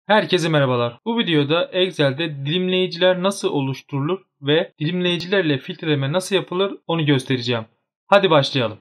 Herkese merhabalar. Bu videoda Excel'de dilimleyiciler nasıl oluşturulur ve dilimleyicilerle filtreleme nasıl yapılır onu göstereceğim. Hadi başlayalım.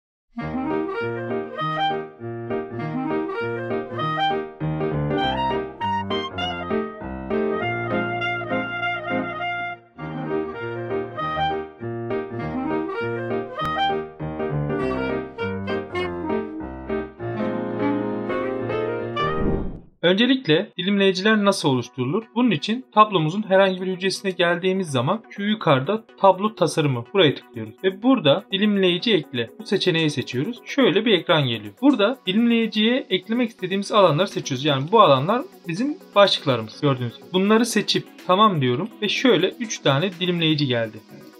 Öncelikle dilimleyiciler nasıl oluşturulur? Bunun için tablomuzun herhangi bir hücresine geldiğimiz zaman şu yukarıda tablo tasarımı buraya tıklıyoruz. Ve burada dilimleyici ekle bu seçeneği seçiyoruz. Şöyle bir ekran geliyor. Burada dilimleyiciye eklemek istediğimiz alanları seçiyoruz. Yani bu alanlar bizim başlıklarımız gördüğünüz gibi. Bunları seçip tamam diyorum ve şöyle 3 tane dilimleyici geldi.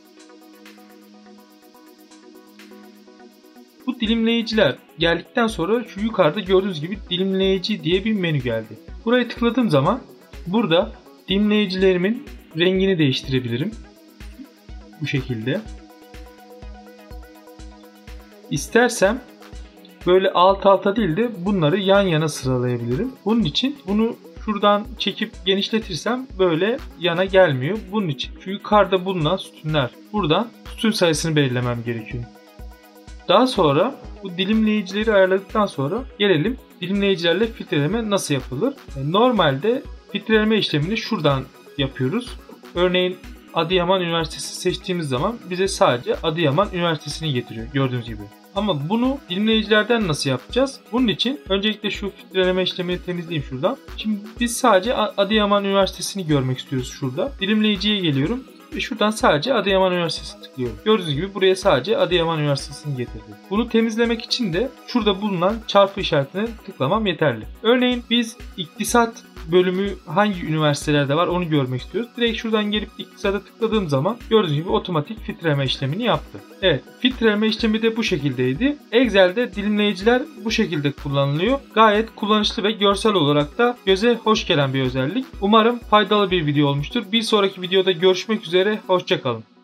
Bu dilimleyiciler geldikten sonra şu yukarıda gördüğünüz gibi dilimleyici diye bir menü geldi. Buraya tıkladığım zaman burada dilimleyicilerimin rengini değiştirebilirim. Bu şekilde. İstersem böyle alt alta değil de bunları yan yana sıralayabilirim. Bunun için bunu şuradan çekip genişletirsem böyle yana gelmiyor. Bunun için şu yukarıda bulunan sütunlar. Buradan sütun sayısını belirlemem gerekiyor. Daha sonra bu dilimleyicileri ayarladıktan sonra gelelim dilimleyicilerle filtreleme nasıl yapılır. Normalde filtreleme işlemini şuradan yapıyoruz. Örneğin Adıyaman Üniversitesi seçtiğimiz zaman bize sadece Adıyaman Üniversitesi'ni getiriyor gördüğünüz gibi. Ama bunu dilimleyicilerden nasıl yapacağız? Bunun için öncelikle şu filtreleme işlemini temizleyeyim şuradan. Şimdi biz sadece Adıyaman Üniversitesi'ni görmek istiyoruz şurada. Dilimleyiciye geliyorum. Ve şuradan sadece Adıyaman Üniversitesi'ni tıklıyorum. Gördüğünüz gibi buraya sadece Adıyaman Üniversitesi'ni getirdi. Bunu temizlemek için de şurada bulunan çarpı işaretine tıklamam yeterli. Örneğin biz iktisat bölümü hangi üniversitelerde var onu görmek istiyoruz. Direkt şuradan gelip iktisata tıkladığım zaman gördüğünüz gibi otomatik filtreleme işlemini yaptı. Evet, filtreleme işlemi de bu şekildeydi. Excel'de dilimleyiciler bu şekilde kullanılıyor. Gayet kullanışlı ve görsel olarak da göze hoş gelen bir özellik. Umarım faydalı bir video olmuştur. Bir sonraki videoda görüşmek üzere. Hoşça kalın.